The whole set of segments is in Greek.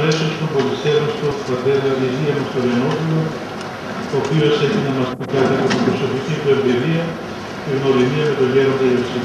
πλαίσιο στον πολυστέρων στο πατέρα Λυζία Μαστολιανόπουλο, ο οποίος έχει να μας πει κάτι από την προσωπική του εμπειρία και γνωριμία με τον Γέροντα Ιωσήφ.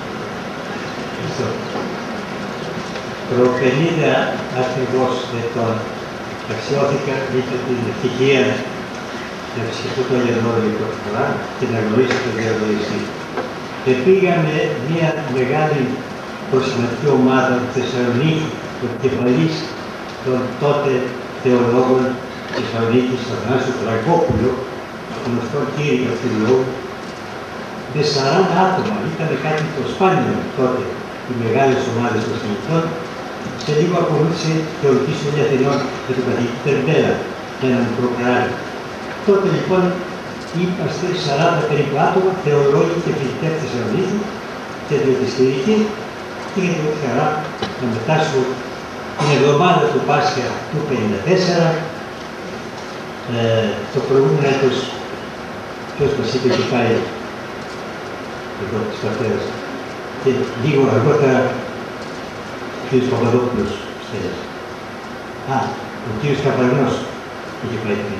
Προ 50 ακριβώς ετών αξιώθηκα δίπλα την ευτυχία να επισκεφτώ τον Λεωνόριο πρώτη φορά και να γνωρίσω τον Γέροντα Ιωσήφ. Και πήγαμε μια μεγάλη προσηματική ομάδα του Θεσσαλονίκη, του κεφαλής των τότε θεολόγων της Θεσσαλονίκης, τον Άσο Τραγκόπουλο, γνωστό κήρυκα του λόγου, με 40 άτομα. Ήταν κάτι το σπάνιο τότε, οι μεγάλες ομάδες των συνηθών. Σε λίγο ακολούθησε θεολογική σχολή Αθηνών με τον καθηγητή Τερμπέλα για ένα μικρό καράβι. Τότε λοιπόν είμαστε 40 περίπου άτομα, θεολόγοι και φοιτητές της Θεσσαλονίκη και διοτιστηρικοί. Είχα την χαρά να μετάσχω την εβδομάδα του Πάσχα του 1954, το προηγούμενο έτος, ποιος μας είπε και πάει εδώ της πατέρας. Και λίγο αργότερα ο κ. Παπαδόπουλος στέλνει. Ο κ. Καπαρνός είχε πάει πριν.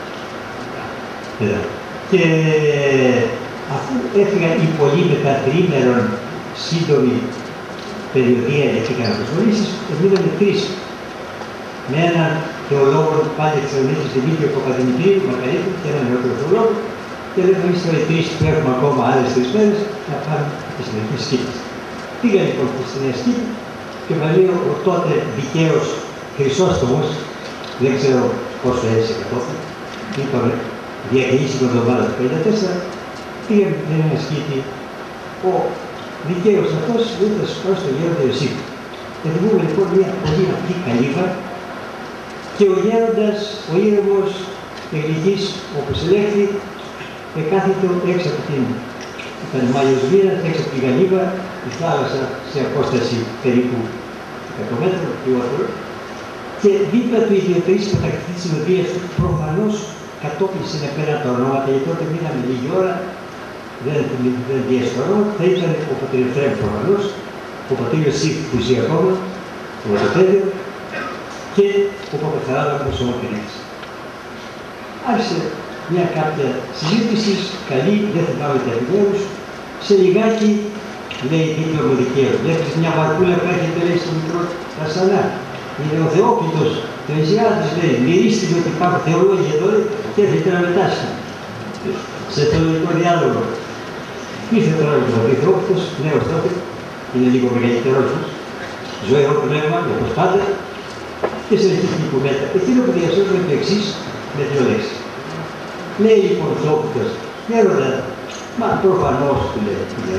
Και αφού έφυγαν οι πολλοί με τα τριήμερων σύντομη περιοδία γιατί έκανα προσχωρήσεις, μείναμε τρεις. Με έναν θεολόγο πάλι της Θεσσαλονίκης, Δημήτριο Παπαδημητρίου, Μακαρίτη, και έναν νεότερο θεολόγο, και λέμε εμείς τώρα οι τρεις που έχουμε ακόμα άλλες 3 μέρες να πάμε στη συνεχή σκήτη. Πήγα λοιπόν στη Νέα Σκήτη και βαλείω ο τότε δικαίος Χρυσόστομος, δεν ξέρω πόσο έζησε κατόπιν, είπαμε διακινήσει την εβδομάδα του 1954, πήγαμε στη Νέα Σκήτη. Ο δικαίος αυτός ήρθε προς τον Γέροντα Ιωσήφ. Δημιουργούμε λοιπόν μια πολύ απλή καλύβα και ο Γέροντας, ο ήρεμος, εγγλικής, όπως ελέγχθη, εκάθιτο έξω από την Μάιος Μοίρας, έξω από την καλύβα, η θάλασσα σε απόσταση περίπου 100 μέτρων λιγότερο, και δίπλα του ιδιωτικής κατακτητής συνοδείας του προφανώς κατόπισε να πέρα τα ονόματα, γιατί τότε μείναμε λίγη ώρα. Δεν διέσπαρο, θα ήταν ο πατήρ Εφραίμ προφανώς, ο πατήρ Ιωσήφ που ζει ακόμα, το Βατοπέδιο, και ο Παπαθαράδακος ο Μακρύτης. Άρχισε μια κάποια συζήτηση, καλή, δεν θυμάμαι τα επιμέρους, σε λιγάκι λέει δίπλα μου δικαίως. Βλέπεις μια βαρκούλα που έρχεται λέει στο μικρό Κασανά. Είναι ο Θεόκλητος, το Ισιάδης λέει, μυρίστε ότι υπάρχουν θεολόγοι εδώ και έρχεται να μετάσχει σε θεολογικό διάλογο. Ήρθε τώρα ο Θεόκλητος, νέος τότε, είναι λίγο μεγαλύτερός μας, ζωηρό πνεύμα, όπως πάντα, και συνεχίζει την κουβέντα. Εκείνο που διασώζουμε το εξής με 2 λέξεις. Λέει λοιπόν ο Θεόκλητος, Γέροντα, μα προφανώς του λέει,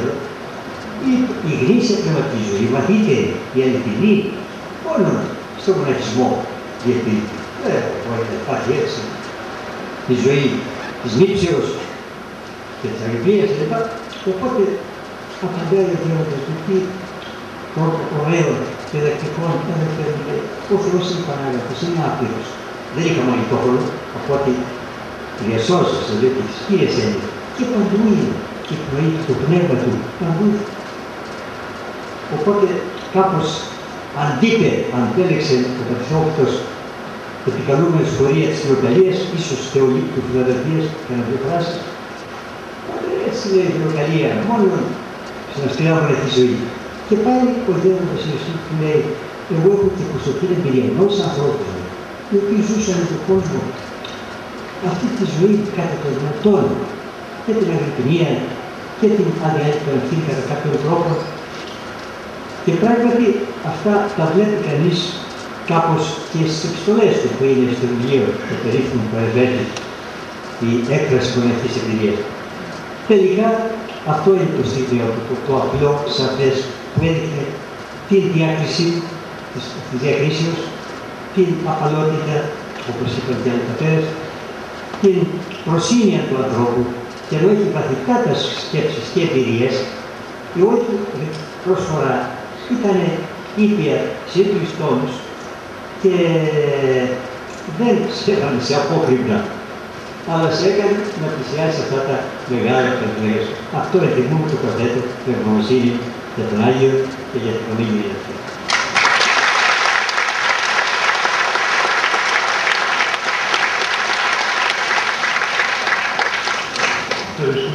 η γνήσια πνευματική ζωή, η βαθύτερη, η αληθινή, μόνο στον μοναχισμό διατηρείται. Δεν μπορεί να υπάρχει έτσι. Η ζωή της νύψεως και της αγρυπνίας κλπ. Οπότε απαντάει ο Γέροντας του τι ωραίο και δακτικών έδωκε ο Θεός είναι Πανάγραφος, είναι άπειρος. Δεν είχαμε αγιτόχολο, οπότε διασώζεσαι, δηλαδή τις κύριες έννοιες. Και παντού είναι και η πνοή του, το πνεύμα του, παντού. Οπότε κάπως αν δείτε, αν τέλεξε ο Πατριώκτος επικαλούμενος πορεία της φιλοκαλίας, ίσως θεολήπτου του Φιλαδελφίας, για να 2 φράσεις, έτσι λέει η φιλοκαλία, μόνο συναστηράβουνε τη ζωή. Και πάλι ο Γέροντας Ιωσήφ του λέει, εγώ έχω και προσωπική εμπειρία ενός ανθρώπου, οι οποίοι ζούσαν τον κόσμο αυτή τη ζωή κατά των δυνατών, και την αγρυπνία και την αδιάλειπτη ευθύνη κατά κάποιον τρόπο. Και πράγματι αυτά τα βλέπει κανείς κάπως και στις επιστολές του που είναι στο βιβλίο το περίφημο που παρεμβαίνει η έκφραση μοναχικής εμπειρίας. Τελικά αυτό είναι το στοιχείο, το απλό, σαφές που έδειχνε την διάκριση της διακρίσεως, την απαλότητα, όπως είπαν και άλλοι πατέρες, την προσήνεια του ανθρώπου, και ενώ έχει βαθυτάτας σκέψεις και εμπειρίες, η όλη του πρόσφορα ήταν ήπια σε ίδιους τόνους και δεν στέφανε σε απόκρυπνα, αλλά σε έκανε να πλησιάσει αυτά τα μεγάλα κατηγορίες. Αυτό εντιμούμε το καθέτο με ευγνωμοσύνη για τον Άγιο και για την ομιλία αυτή.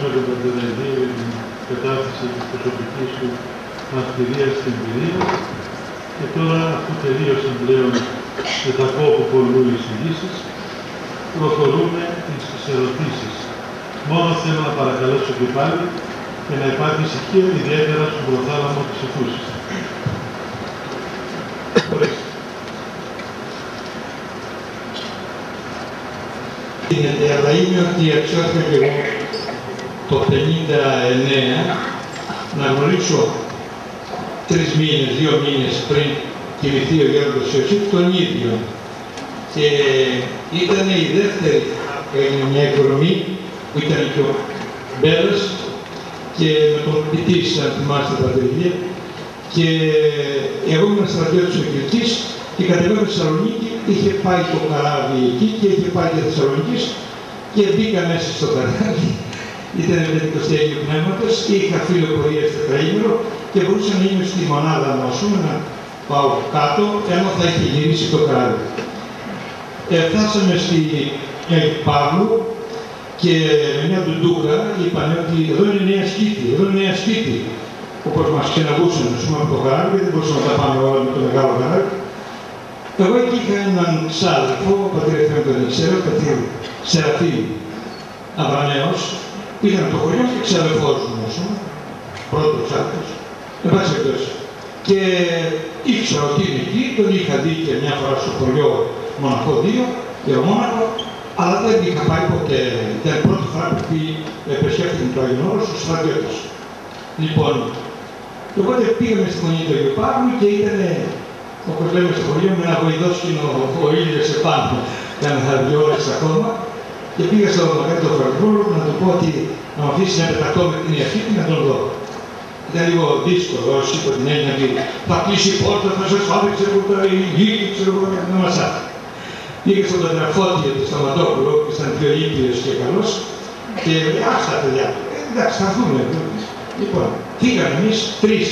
ευχαριστούμε τον Πατέρα για την κατάσταση της προσωπικής του μαρτυρίας στην εμπειρία. Και τώρα, αφού τελείωσαν πλέον με τα κόπου πολλού εισηγήσεις, προχωρούμε στις ερωτήσεις. Μόνο θέλω να παρακαλέσω και πάλι και να υπάρχει ησυχία, ιδιαίτερα στον προθάλαμο της αιθούσης. Αλλά είναι ότι αξιώθηκα και εγώ το 59 να γνωρίσω 3 μήνες, 2 μήνες πριν κοιμηθεί ο Γέροντας Ιωσήφ τον ίδιο. Και ήταν η δεύτερη, έγινε μια εκδρομή που ήταν και ο Μπέλας και με τον ποιητής, αν θυμάστε τα παιδιά. Και εγώ ήμουν στρατιώτης ο Κυρκής και κατεβαίνω στη Θεσσαλονίκη, είχε πάει το καράβι εκεί και είχε πάει και Θεσσαλονίκης και μπήκα μέσα στο καράβι. Ήταν με την 20η Αγίου Πνεύματος, είχα φιλοπορία στο τετραήμερο και μπορούσα να είμαι στη μονάδα μας, να πάω κάτω, ενώ θα είχε γυρίσει το καράβι. Φτάσαμε στη Παύλου και με μια ντουντούρα είπανε ότι εδώ είναι νέα σκήτη, εδώ είναι νέα σκήτη. Όπως μας ξεναγούσαν από το καράβι, δεν μπορούσαμε να τα πάμε όλα με το μεγάλο καράβι. Εγώ εκεί είχα έναν ξάδελφο, ο πατήρ Εφραίμ τον ξέρω, ο πατήρ Σεραφείμ Αβρανέος, πήγαν το χωριό και ξαδελφός μου όσο, πρώτος άκρος, εν πάση περιπτώσει. Και ήξερα ότι είναι εκεί, τον είχα δει και μια φορά στο χωριό μοναχό 2, γερομόναχο, αλλά δεν είχα πάει ποτέ. Ήταν η πρώτη φορά που επισκέφτηκε το Άγιον Όρος στους στρατιώτες. Λοιπόν, οπότε πήγαμε στη Μονή του Αγίου Παύλου και ήταν, όπως λέμε στο χωριό, με ένα βοηδόσκηνο ο ήλιος επάνω. Κάνα 2 ώρες ακόμα και πήγα στον Μακάρι τον Φραγκούλο να του πω ότι να μου αφήσει να πεταχτώ με την αρχή και να τον δω. Ήταν λίγο δύσκολο, όσοι είπα την έννοια ότι θα κλείσει η πόρτα, θα σας φάβηξε από τα γη, ξέρω εγώ, να μας άφησε. Πήγα στον Πατραφώτη του Σταματόπουλο, που ήταν πιο ήπιος και καλός, και άστα παιδιά, εντάξει, θα έρθουμε. Λοιπόν, φύγαμε εμείς 3.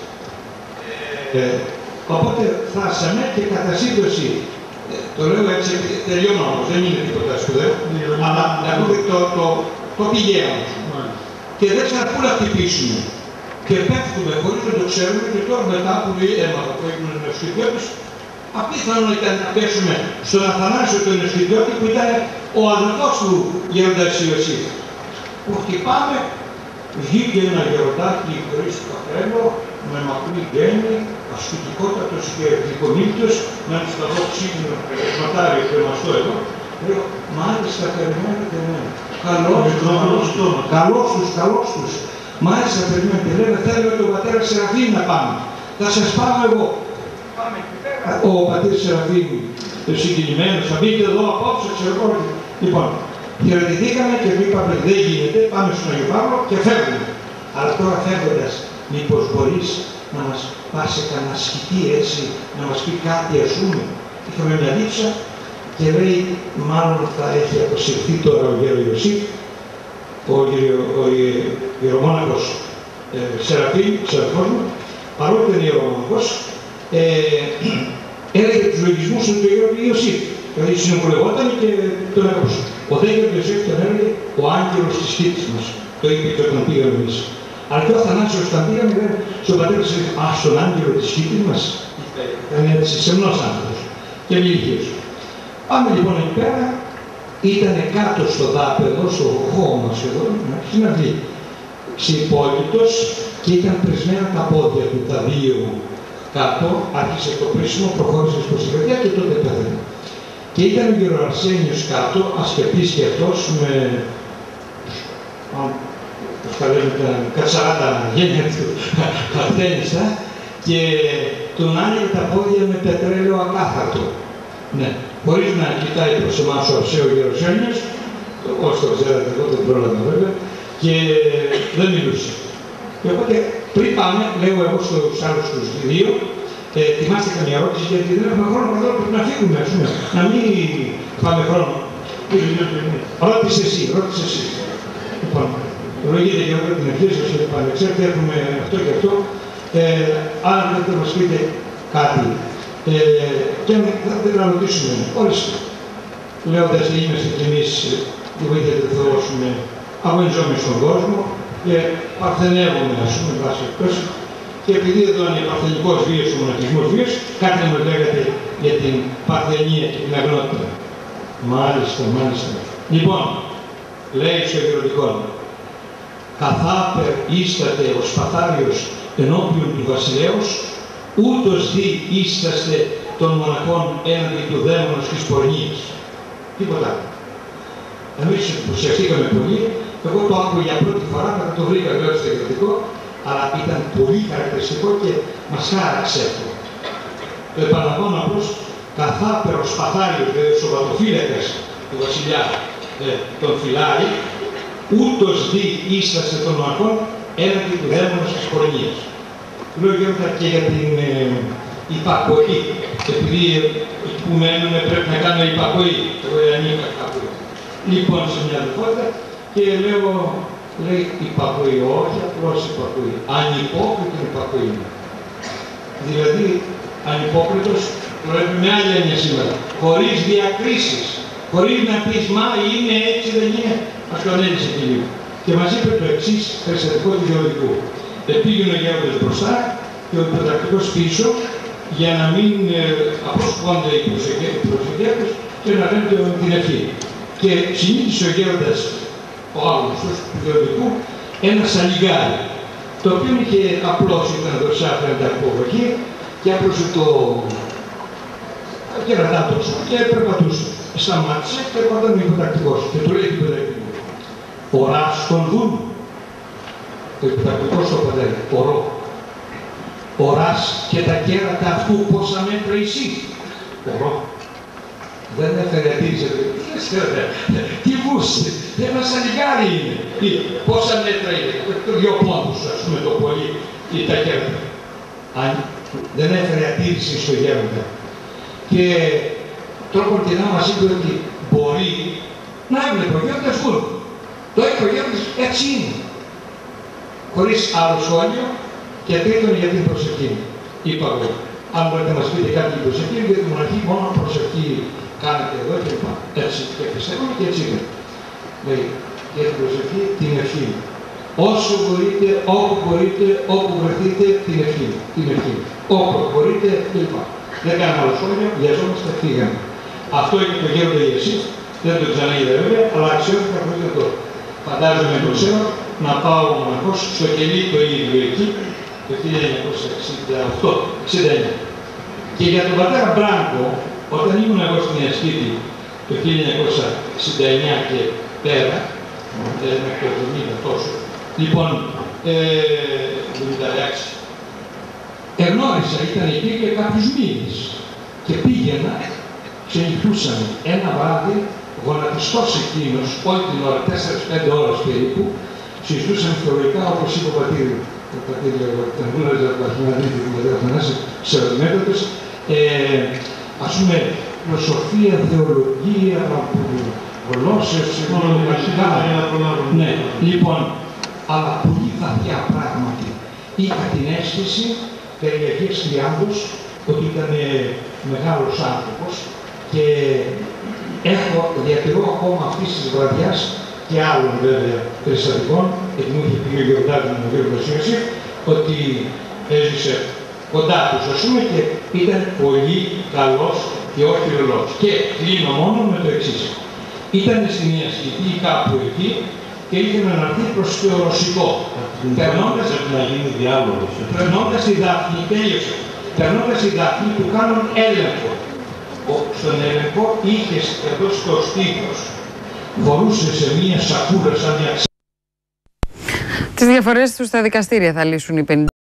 Οπότε φτάσαμε και κατά σύμπτωση, το λέω έτσι, τελειώνω όμως, δεν είναι τίποτα σπουδαίο, αλλά να δούμε το πηγαίνω. Και δεν ξέραμε πού να χτυπήσουμε. Και πέφτουμε χωρίς να το ξέρουμε και τώρα μετά που έμαθα που ήμουν νεοσχηδιώτης, απίθανο ήταν να πέσουμε στον Αθανάσιο τον νεοσχηδιώτη που ήταν ο αδελφός του Γέροντα Ιωσήφ. Που χτυπάμε, βγήκε ένα γεροντάκι χωρίς καφρέλο, με μακρύ γέννη, ασκητικότατος και γλυκομίλητος, με ένα σταθό ξύπνιο σματάρι κρεμαστό εδώ. Λέω, μάλιστα περιμένετε εμένα. Καλώς τους. Μάλιστα περιμένετε, λέμε θέλουμε τον πατέρα Σεραφείμ να πάμε. Θα σας πάω εγώ. Πάμε εκεί πέρα. Ο πατήρ Σεραφείμ, το συγκινημένος, θα μπείτε εδώ απόψε, ξέρω εγώ. Λοιπόν, χαιρετηθήκαμε και είπαμε δεν γίνεται, πάμε στον Αγιο Παύλο και φεύγουμε. Αλλά τώρα φεύγοντας, μήπως μπορείς να μας πας σε κανένα σκητή έτσι, να μας πει κάτι ας πούμε. Είχαμε μια δίψα και λέει μάλλον θα έχει αποσυρθεί τώρα ο Γέρο Ιωσήφ, ο ιερομόναχος Σεραφείμ, ξαδερφός μου, παρόλο που είναι ιερομόναχος, έλεγε τους λογισμούς του Γέρου Ιωσήφ. Δηλαδή συνομιλευόταν και τον έκοψε. Ο δε Γέρος Ιωσήφ τον έλεγε ο άγγελος της σκήτης μας. Το είπε και όταν πήγαμε εμείς. Αλλά και ο Αθανάσιος όταν πήγαμε λέει στον πατέρα της στον άγγελο της σκήτης μας. Ήταν έτσι σεμνός άνθρωπος και μίληκες. Πάμε λοιπόν εκεί πέρα. Ήταν κάτω στο δάπεδο, στο χώμα εδώ, στην αυλή. Ξυπόλυτος και ήταν πρισμένα τα πόδια του, τα 2 κάτω, άρχισε το πρίσιμο, προχώρησε προς τη καρδιά και τότε πέθανε. Και ήταν ο Γεροαρσένιος κάτω, ασκεπής και αυτός, με τα κατσαράτα γένια του Χαρτένισσα και τον άνοιγε τα πόδια με πετρέλαιο ακάθαρτο. Ναι, χωρίς να κοιτάει προς εμάς ο Αρσέο Γεροσένιος, όσοι το ξέρετε εγώ δεν πρόλαβα βέβαια, και δεν μιλούσε. Και οπότε πριν πάμε, λέω εγώ στους άλλους τους 2, θυμάστε καμία ερώτηση γιατί δεν έχουμε χρόνο καθόλου, πρέπει να φύγουμε, ας πούμε, να μην πάμε χρόνο. Ρώτησε εσύ. Λοιπόν, λογείτε και εγώ την ευχή σας και πάνε, ξέρετε έχουμε αυτό και αυτό, αν θέλετε να μας πείτε κάτι. Και θα ρωτήσουμε, ορίστε, λέοντας ότι είμαστε κι εμείς τη βοήθεια του Θεού, αγωνιζόμαστε στον κόσμο και παρθενεύουμε, ας πούμε, βάση εκτός. Και επειδή εδώ είναι παρθενικός βίος, ο μοναχισμός βίος, κάτι να μου λέγατε για την παρθενία και την αγνότητα. Μάλιστα, μάλιστα. Λοιπόν, λέει στο Γεροντικό, καθάπερ ίσταται ο σπαθάριος ενώπιον του βασιλέως, ούτως δι ίσταστε των μοναχών έναντι του δαίμονος της πορνείας. Τίποτα. Εμείς προσεχθήκαμε πολύ, εγώ το άκουγα για πρώτη φορά, μετά το βρήκα βέβαια στο Γεροντικό, αλλά ήταν πολύ χαρακτηριστικό και μας χάραξε αυτό. Το επαναλαμβάνω απλώς, καθάπερ ο σπαθάριος, δηλαδή ο σοβατοφύλακας του βασιλιά, τον φυλάει, ούτως δι ίστασε των μοναχών έναντι του δαίμονος της πορνείας. Λέω Γιώργα και για την υπακοή, επειδή εκεί που μένουμε πρέπει να κάνουμε υπακοή. Εγώ ανήκα κάπου. Λοιπόν, σε μια αδελφότητα και λέω, λέει υπακοή, όχι απλώς υπακοή, ανυπόκριτο υπακοή. Δηλαδή, ανυπόκριτος, το λέμε με άλλη έννοια σήμερα, χωρίς διακρίσεις, χωρίς να πεις, μα είναι έτσι, δεν είναι. Μας το ανέλησε και λίγο. Και μας είπε το εξής περιστατικό του Γεωργικού. Πήγαινε ο Γέροντας μπροστά και ο υποτακτικός πίσω για να μην αποσπώνται οι προσευχές και να λένε την ευχή. Και συνήθισε ο Γέροντας, ο άγνωστος του Γεωργικού, ένα σαλιγκάρι, το οποίο είχε απλώσει την δοσιά φαίνεται από εκεί και άπλωσε το κερατάτος και περπατούσε. Σταμάτησε και πατάνε ο υποτακτικός και του λέει υποτακτικό. Οράς τον δουν. Το υποτακτικός το πατέρα. Ορώ. Οράς και τα κέρατα αυτού πόσα μέτρα εσύ. Ορώ. Δεν έφερε αντίρρηση. Τι βούσε. Ένα σαλιγκάρι είναι. Πόσα μέτρα είναι. Δυο πόντους, ας πούμε το πολύ. Ή τα κέρατα. Αν δεν έφερε αντίρρηση στο γέροντα. Και τρόποντινά μας είπε ότι μπορεί να έβλεπε ο Γέροντας Γούρ. Το είπε ο Γέροντας, έτσι είναι. Χωρίς άλλο σχόλιο και τρίτον για την προσευχή. Είπα εγώ, αν μπορείτε να μας πείτε κάτι για την προσευχή, γιατί η μοναχή μόνο προσευχή κάνετε εδώ και λοιπά. Έτσι και πιστεύουμε και έτσι είναι. Λέει, για την προσευχή την ευχή. Όσο μπορείτε, όπου βρεθείτε την ευχή. Την ευχή. Όπου μπορείτε κλπ. Δεν κάνουμε άλλο σχόλιο, βιαζόμαστε, φύγαμε. Αυτό είναι το Γέροντα για εσείς, δεν το ξαναείδα βέβαια, αλλά αξιώνει καθόλου το. Φαντάζομαι το ξέρω να πάω μοναχός στο κελί το ίδιο εκεί, το 1968-69. Και για τον πατέρα Μπράνκο, όταν ήμουν εγώ στην Ασκήτη το 1969 και πέρα, μέχρι το 70 τόσο, λοιπόν, 76, εγνώρισα, ήταν εκεί και κάποιους μήνες και πήγαινα, ξενυχτούσαμε ένα βράδυ, γονατιστός εκείνος, όλη την ώρα, 4-5 ώρες περίπου, συζητούσαμε θεωρητικά όπως είπε ο πατήρ, ο πατήρ τον γνώριζα από την Αθηναδίτη που μετέφεραν σε ερωτημέτατες, ας πούμε, φιλοσοφία, θεολογία, γλώσσες, οικονομικά, ναι, λοιπόν, αλλά πολύ βαθιά πράγματι. Είχα την αίσθηση περί Αγίας Τριάδος ότι ήταν μεγάλος άνθρωπος και διατηρώ ακόμα αυτής της βραδιάς και άλλων βέβαια περιστατικών, γιατί μου είχε πει ο Γεωργιάδης με τον κύριο Βασίλη, ότι έζησε κοντά τους, ας πούμε, και ήταν πολύ καλός και όχι ρελός. Και κλείνω μόνο με το εξής. Ήταν στην Ασκητή κάπου εκεί και ήθελε να έρθει προς το Ρωσικό. Περνώντας τη Δάφνη, τέλειωσε. Περνώντας τη Δάφνη του κάνουν έλεγχο. Στον έλεγχο είχε εδώ στο στήθος, φορούσε σε μία σακούρα σαν μια. Τις διαφορές τους στα δικαστήρια θα λύσουν οι 50.